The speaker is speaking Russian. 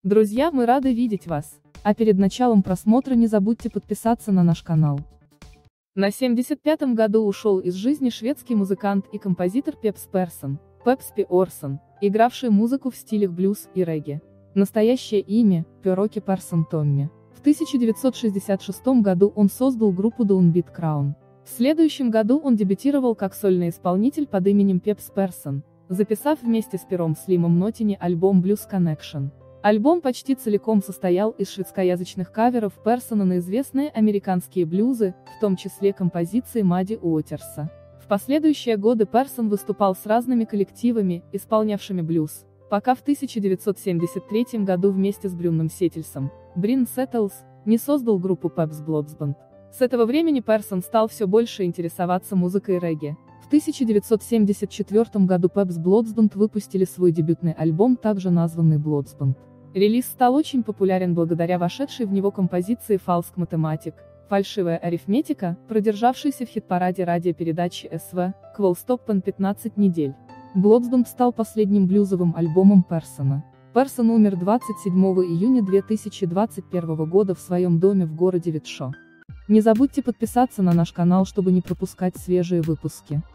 Друзья, мы рады видеть вас. А перед началом просмотра не забудьте подписаться на наш канал. На 75-м году ушел из жизни шведский музыкант и композитор Пепс Персон, Пепс Орсон, игравший музыку в стилях блюз и регги. Настоящее имя – Пероки Персон Томми. В 1966 году он создал группу Downbeat Crown. В следующем году он дебютировал как сольный исполнитель под именем Пепс Персон, записав вместе с Пером Слимом Нотини альбом Blues Connection. Альбом почти целиком состоял из шведскоязычных каверов Персона на известные американские блюзы, в том числе композиции Мадди Уотерса. В последующие годы Персон выступал с разными коллективами, исполнявшими блюз, пока в 1973 году вместе с Брюном Сеттельсом, Брин Сеттлс, не создал группу Pep's Blues Band. С этого времени Персон стал все больше интересоваться музыкой регги. В 1974 году Pep's Blues Band выпустили свой дебютный альбом, также названный Blues Band. Релиз стал очень популярен благодаря вошедшей в него композиции False Mathematic, фальшивая арифметика, продержавшейся в хит-параде радиопередачи СВ, Quell Stop 15 недель. Blues Band стал последним блюзовым альбомом Персона. Персон умер 27 июня 2021 года в своем доме в городе Витшо. Не забудьте подписаться на наш канал, чтобы не пропускать свежие выпуски.